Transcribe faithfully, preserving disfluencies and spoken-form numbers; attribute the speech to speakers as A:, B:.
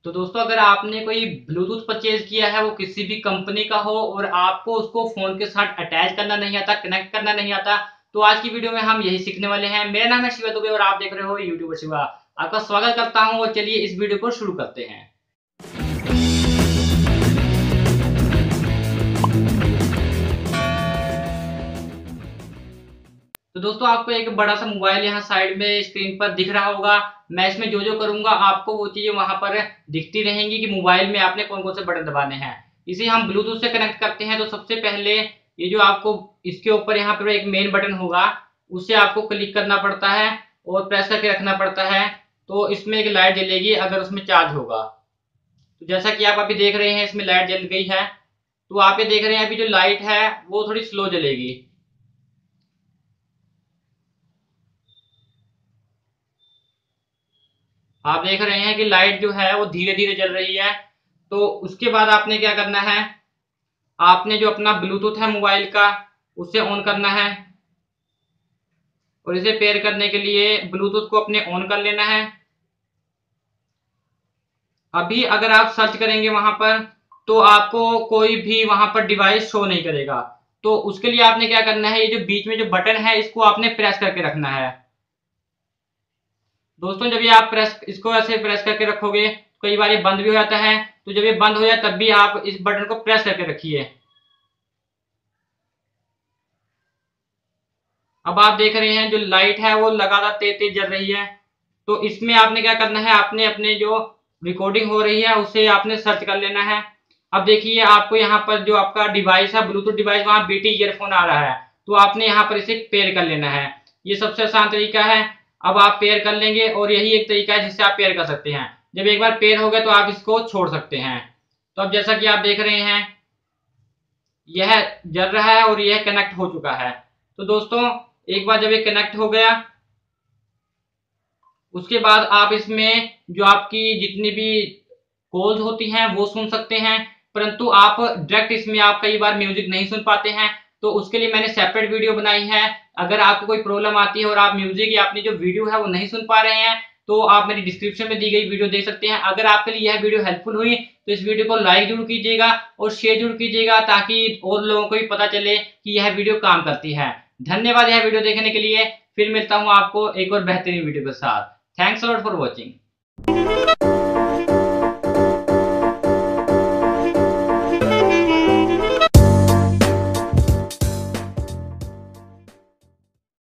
A: तो दोस्तों, अगर आपने कोई ब्लूटूथ परचेज किया है, वो किसी भी कंपनी का हो और आपको उसको फोन के साथ अटैच करना नहीं आता, कनेक्ट करना नहीं आता, तो आज की वीडियो में हम यही सीखने वाले हैं। मेरा नाम है शिवा दुबे और आप देख रहे हो यूट्यूबर शिवा। आपका स्वागत करता हूं और चलिए इस वीडियो को शुरू करते हैं। तो दोस्तों, आपको एक बड़ा सा मोबाइल यहाँ साइड में स्क्रीन पर दिख रहा होगा। मैं इसमें जो जो करूंगा आपको वो चीजें वहां पर दिखती रहेंगी कि मोबाइल में आपने कौन कौन से बटन दबाने हैं। इसे हम ब्लूटूथ से कनेक्ट करते हैं। तो सबसे पहले ये जो आपको इसके ऊपर यहाँ पर एक मेन बटन होगा, उसे आपको क्लिक करना पड़ता है और प्रेस करके रखना पड़ता है। तो इसमें एक लाइट जलेगी अगर उसमें चार्ज होगा। तो जैसा कि आप अभी देख रहे हैं, इसमें लाइट जल गई है। तो आप ये देख रहे हैं अभी जो लाइट है वो थोड़ी स्लो जलेगी। आप देख रहे हैं कि लाइट जो है वो धीरे धीरे जल रही है। तो उसके बाद आपने क्या करना है, आपने जो अपना ब्लूटूथ है मोबाइल का उसे ऑन करना है और इसे पेयर करने के लिए ब्लूटूथ को अपने ऑन कर लेना है। अभी अगर आप सर्च करेंगे वहां पर तो आपको कोई भी वहां पर डिवाइस शो नहीं करेगा। तो उसके लिए आपने क्या करना है, ये जो बीच में जो बटन है इसको आपने प्रेस करके रखना है। दोस्तों, जब ये आप प्रेस इसको ऐसे प्रेस करके रखोगे, कई बार ये बंद भी हो जाता है। तो जब ये बंद हो जाए तब भी आप इस बटन को प्रेस करके रखिए। अब आप देख रहे हैं जो लाइट है वो लगातार तेज तेज जल रही है। तो इसमें आपने क्या करना है, आपने अपने जो रिकॉर्डिंग हो रही है उसे आपने सर्च कर लेना है। अब देखिए आपको यहाँ पर जो आपका डिवाइस है ब्लूटूथ डिवाइस, वहां बीटी ईयरफोन आ रहा है। तो आपने यहाँ पर इसे पेयर कर लेना है। ये सबसे आसान तरीका है। अब आप पेयर कर लेंगे और यही एक तरीका है जिससे आप पेयर कर सकते हैं। जब एक बार पेयर हो गया तो आप इसको छोड़ सकते हैं। तो अब जैसा कि आप देख रहे हैं यह जल रहा है और यह कनेक्ट हो चुका है। तो दोस्तों, एक बार जब ये कनेक्ट हो गया उसके बाद आप इसमें जो आपकी जितनी भी कॉल्स होती हैं वो सुन सकते हैं। परंतु आप डायरेक्ट इसमें आप कई बार म्यूजिक नहीं सुन पाते हैं। तो उसके लिए मैंने सेपरेट वीडियो बनाई है। अगर आपको कोई प्रॉब्लम आती है और आप म्यूजिक या अपनी जो वीडियो है वो नहीं सुन पा रहे हैं, तो आप मेरी डिस्क्रिप्शन में दी गई वीडियो देख सकते हैं। अगर आपके लिए यह वीडियो हेल्पफुल हुई तो इस वीडियो को लाइक जरूर कीजिएगा और शेयर जरूर कीजिएगा, ताकि और लोगों को भी पता चले कि यह वीडियो काम करती है। धन्यवाद यह वीडियो देखने के लिए। फिर मिलता हूं आपको एक और बेहतरीन वीडियो के साथ। Thanks a lot for watching.